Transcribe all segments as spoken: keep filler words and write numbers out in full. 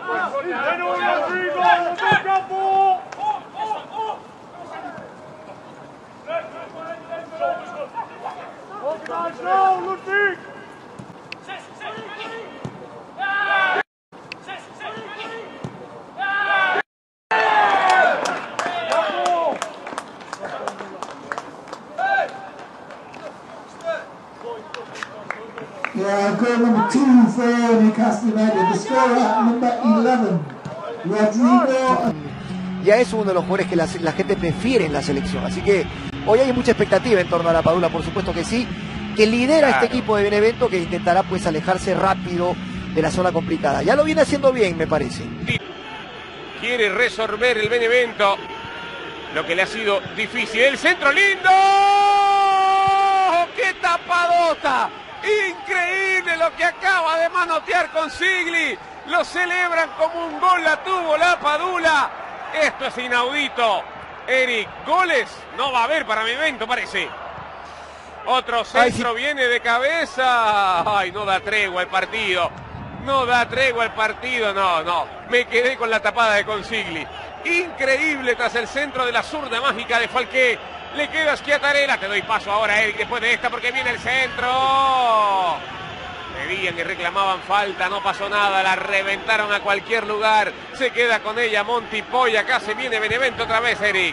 Yeah, goal number two for Newcastle United. The scorer at number eleven, Rodrigo. Ya es uno de los jugadores que la, la gente prefiere en la selección. Así que hoy hay mucha expectativa en torno a la Padula, por supuesto que sí. Que lidera claro. Este equipo de Benevento, que intentará pues alejarse rápido de la zona complicada. Ya lo viene haciendo bien, me parece. Quiere resolver el Benevento lo que le ha sido difícil. El centro lindo. ¡Qué tapadota! Increíble lo que acaba de manotear Consigli. Lo celebran como un gol, la tuvo la Padula. Esto es inaudito. Eric, goles no va a haber para Benevento, parece. Otro centro Ay, sí. viene de cabeza. Ay, no da tregua el partido. No da tregua el partido, no, no. Me quedé con la tapada de Consigli. Increíble tras el centro de la zurda mágica de Falqué. Le queda Schiattarella. Te doy paso ahora, Eric, después de esta, porque viene el centro. Pedían y reclamaban falta, no pasó nada. La reventaron a cualquier lugar. Se queda con ella Monty Poi. Acá se viene Benevento otra vez, Eric.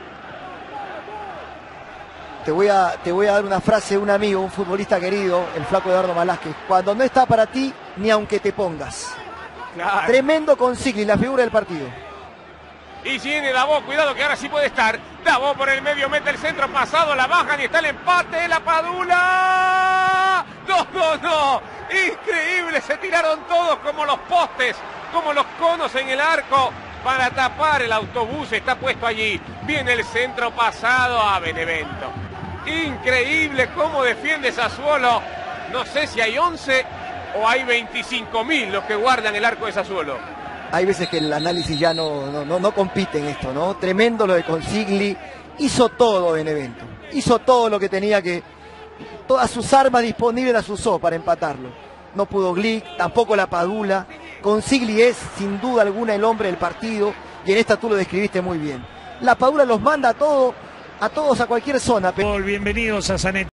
Te voy, a, te voy a dar una frase de un amigo, un futbolista querido, el flaco Eduardo Malásquez. Cuando no está para ti, ni aunque te pongas. Claro. Tremendo Consigli, la figura del partido. Y viene Dabó, cuidado que ahora sí puede estar. Dabó por el medio, mete el centro pasado, la bajan y está el empate de la Padula. No, no, no. Increíble, se tiraron todos como los postes, como los conos en el arco para tapar el autobús. Está puesto allí. Viene el centro pasado a Benevento. Increíble cómo defiende Sassuolo. No sé si hay once o hay veinticinco mil los que guardan el arco de Sassuolo. Hay veces que el análisis ya no, no, no, no compite en esto, ¿no? Tremendo lo de Consigli. Hizo todo Benevento. Hizo todo lo que tenía que... Todas sus armas disponibles las usó para empatarlo. No pudo Glick, tampoco la Padula. Consigli es, sin duda alguna, el hombre del partido. Y en esta tú lo describiste muy bien. La Padula los manda a todos, a todos a cualquier zona. Bienvenidos a Sanet.